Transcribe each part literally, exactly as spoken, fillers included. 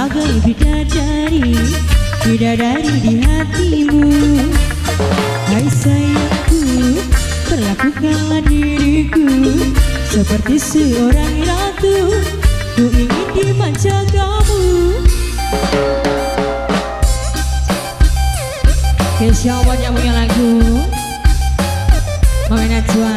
sebagai bidadari, bidadari di hatimu. Hai sayangku, perlakukanlah diriku seperti seorang ratu. Ku ingin dimanja kamu. Kesya buat yang punya lagu Mama Najwa.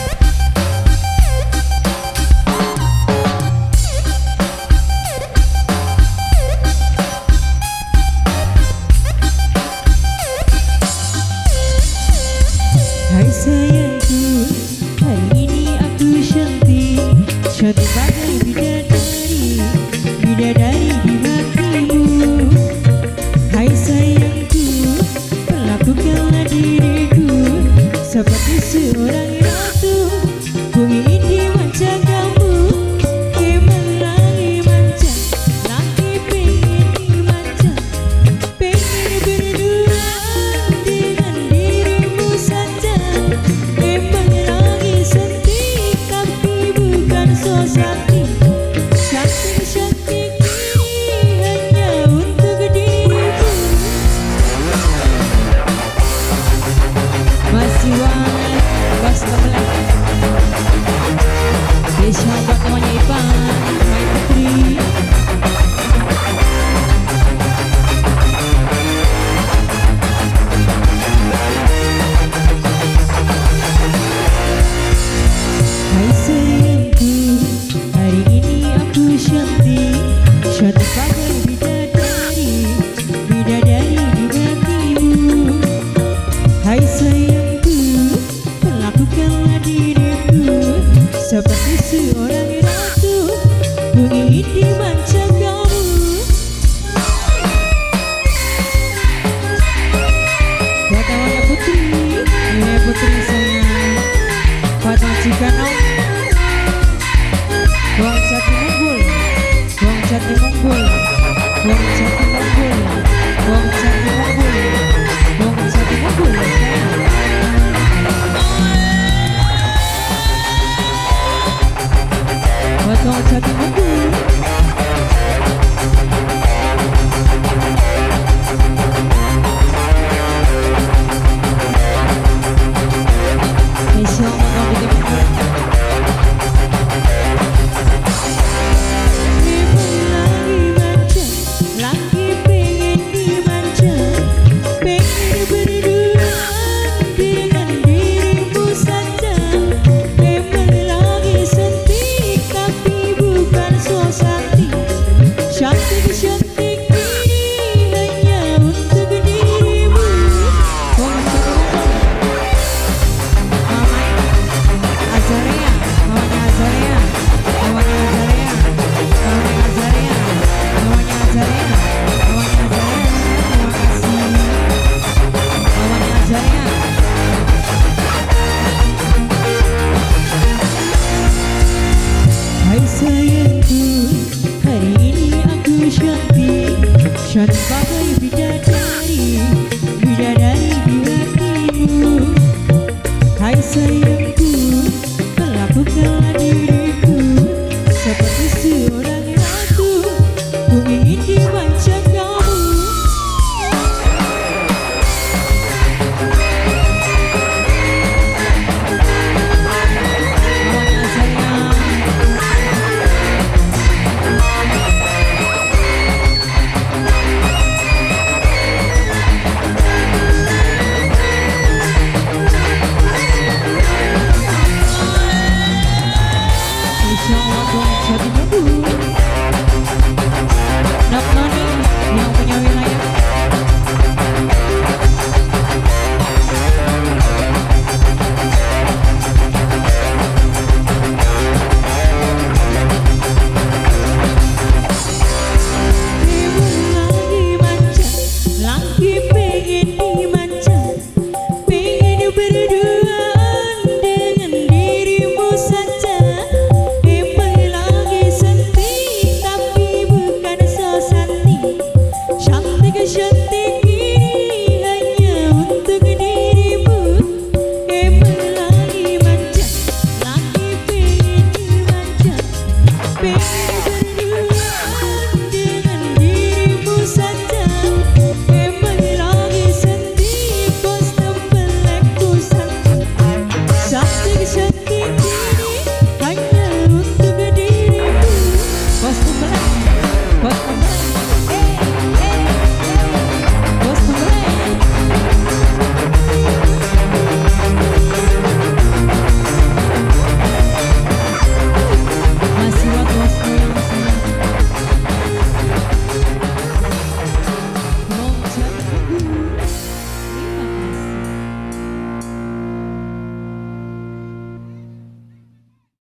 Hai sayangku, hari ini aku cantik, cantik bagai bidadari, bidadari di hatimu. Hai sayangku, perlakukanlah diriku seperti seorang ratu. Ku ingin dimanja kamu, emang lagi manja, lagi pengen dimanja, pengen berdua dengan dirimu saja. Emang lagi cantik tapi bukan so cantik, cantik-cantik hanya untuk dirimu. Masih wangi bas kebelah Desya buat namanya Ipan Mai Putri. Hai sayangku, hari ini aku cantik, cantik bagai bidadari, bidadari di hatimu. Hai sayangku, perlakukanlah diriku seperti seorang